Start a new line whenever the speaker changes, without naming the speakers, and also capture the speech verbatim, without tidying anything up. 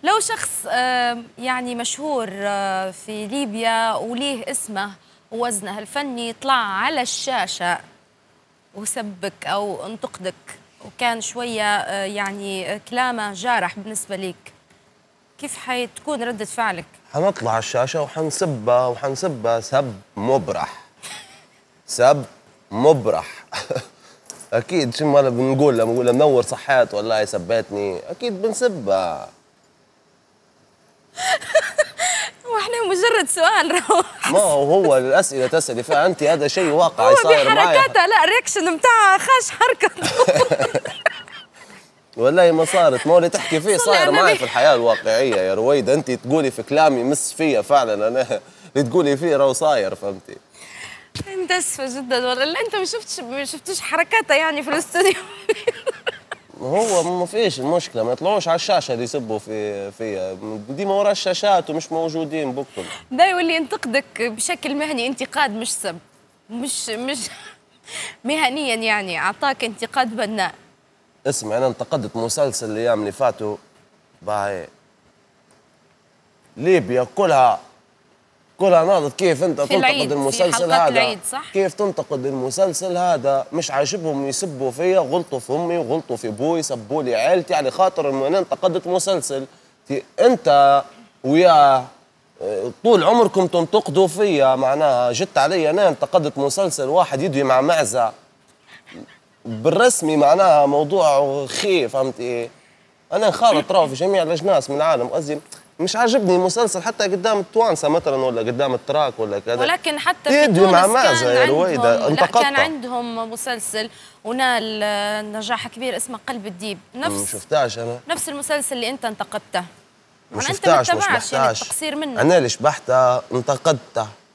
لو شخص آه، يعني مشهور آه، في ليبيا وليه اسمه ووزنه الفني طلع على الشاشة وسبك أو انتقدك وكان شوية آه، يعني كلامه جارح بالنسبة ليك، كيف حتكون ردة فعلك؟
حنطلع على الشاشة وحنسبها وحنسبها سب مبرح. سب مبرح. أكيد شو ما بنقول لما بنقول منور صحات والله سبيتني، أكيد بنسبها.
واحنا مجرد سؤال روح.
ما هو هو الأسئلة تسألي فيها أنت، هذا شيء واقعي
هو
صاير معي.
بحركاتها لا الرياكشن بتاعها خاش حركته.
والله ما صارت، ما هو اللي تحكي فيه صاير معي في الحياة الواقعية يا رويدة. أنت تقولي في كلامي مس فيا فعلا، أنا اللي تقولي فيه راهو صاير، فهمتي؟
انت اسفة جدا والله. لا انت ما شفتش ما شفتوش حركاتها يعني في الاستوديو.
هو ما فيش المشكلة، ما يطلعوش على الشاشة اللي يسبوا في فيا، ديما ورا الشاشات ومش موجودين بكتب.
ده يولي ينتقدك بشكل مهني، انتقاد مش سب، مش مش مهنيا يعني اعطاك انتقاد بناء.
اسمع، انا انتقدت مسلسل الايام اللي فاتوا باهي ليبيا كلها كلها ناضت كيف انت تنتقد المسلسل هذا،
العيد صح؟
كيف تنتقد المسلسل هذا؟ مش عاجبهم يسبوا فيا، غلطوا في امي وغلطوا في ابوي، سبوا لي عيلتي على خاطر انه انا انتقدت مسلسل. انت وياه طول عمركم تنتقدوا فيا، معناها جت علي انا انتقدت مسلسل واحد يدوي مع معزه بالرسمي، معناها موضوع خيف، فهمت ايه؟ انا انخالط راهو في جميع الاجناس من العالم، قصدي مش عاجبني المسلسل حتى قدام التوانسه مثلا ولا قدام التراك ولا كذا،
ولكن حتى في تونس
مع معزه يا رويده
انتقدتها. كان عندهم مسلسل ونال نجاح كبير اسمه قلب الديب، نفس
ما شفتهاش انا،
نفس المسلسل اللي انت انتقدته.
ما شفتهاش، مش بحتاش
يعني التقصير منك.
انا اللي شبحتها انتقدته.